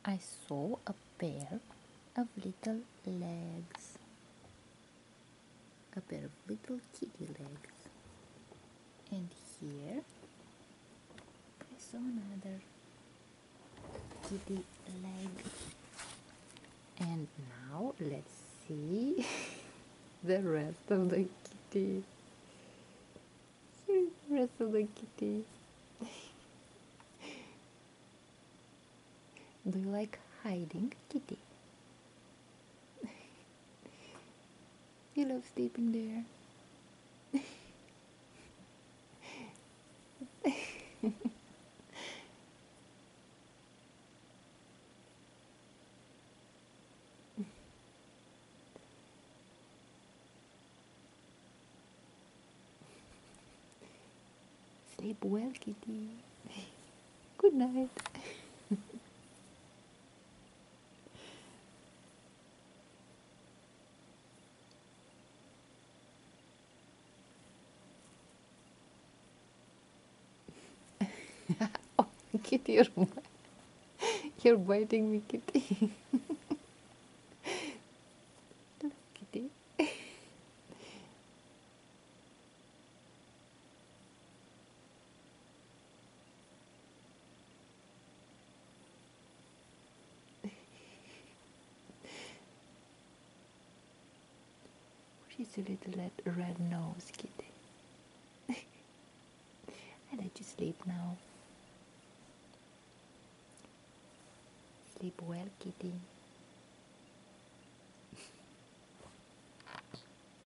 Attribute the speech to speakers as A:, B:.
A: I saw a pair of little legs, a pair of little kitty legs. And here I saw another kitty leg. And now let's see the rest of the kitty. Here's the rest of the kitty. Do you like hiding, kitty? You love sleeping there. Sleep well, kitty. Good night. Oh, kitty, you're biting me, kitty. Look, kitty. She's a little red nose, kitty. I let you sleep now. Sleep well, kitty.